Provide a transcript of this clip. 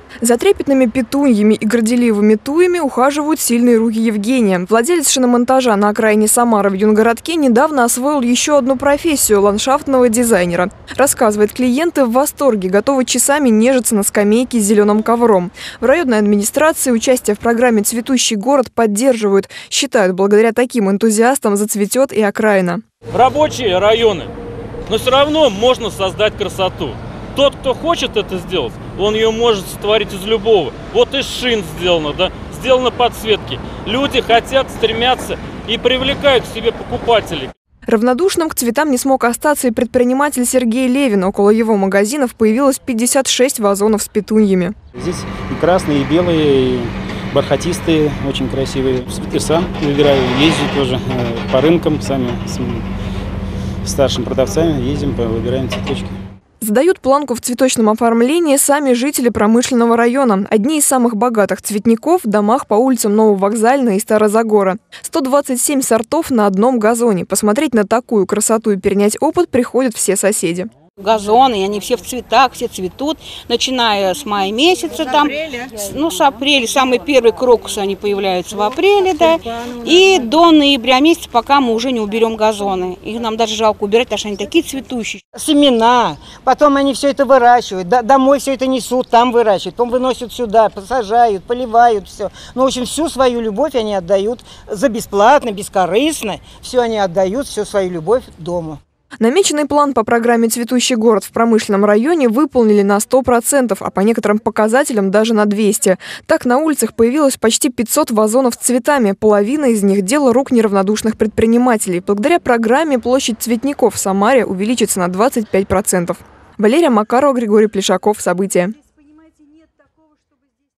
За трепетными петуньями и горделивыми туями ухаживают сильные руки Евгения. Владелец шиномонтажа на окраине Самары в Юнгородке недавно освоил еще одну профессию – ландшафтного дизайнера. Рассказывает, клиенты в восторге, готовы часами нежиться на скамейке с зеленым ковром. В районной администрации участие в программе «Цветущий город» поддерживают. Считают, благодаря таким энтузиастам зацветет и окраина. Рабочие районы, но все равно можно создать красоту. Тот, кто хочет это сделать, он ее может сотворить из любого. Вот из шин сделано, да, сделано подсветки. Люди хотят, стремятся и привлекают к себе покупателей. Равнодушным к цветам не смог остаться и предприниматель Сергей Левин. Около его магазинов появилось 56 вазонов с петуньями. Здесь и красные, и белые, и бархатистые, очень красивые. Цветы сам выбираю, езжу тоже по рынкам, сами с старшими продавцами ездим, выбираем цветочки. Задают планку в цветочном оформлении сами жители промышленного района. Одни из самых богатых цветников в домах по улицам Нововокзальной и Старозагора. 127 сортов на одном газоне. Посмотреть на такую красоту и перенять опыт приходят все соседи. Газоны, они все в цветах, все цветут, начиная с мая месяца, там, с апреля, самые первые крокусы они появляются в апреле, да, и до ноября месяца, пока мы уже не уберем газоны. Их нам даже жалко убирать, потому что они такие цветущие. Семена, потом они все это выращивают, домой все это несут, там выращивают, потом выносят сюда, посажают, поливают все. Ну, в общем, всю свою любовь они отдают за бесплатно, бескорыстно, все они отдают, всю свою любовь дому. Намеченный план по программе «Цветущий город» в промышленном районе выполнили на 100%, а по некоторым показателям даже на 200%. Так, на улицах появилось почти 500 вазонов с цветами. Половина из них – дело рук неравнодушных предпринимателей. Благодаря программе площадь цветников в Самаре увеличится на 25%. Валерия Макарова, Григорий Плешаков. События.